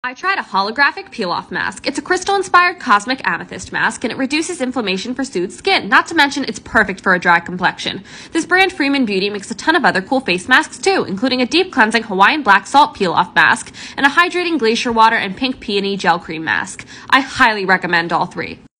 I tried a holographic peel-off mask. It's a crystal-inspired cosmic amethyst mask, and it reduces inflammation for soothed skin. Not to mention, it's perfect for a dry complexion. This brand, Freeman Beauty, makes a ton of other cool face masks too, including a deep cleansing Hawaiian black salt peel-off mask and a hydrating glacier water and pink peony gel cream mask. I highly recommend all three.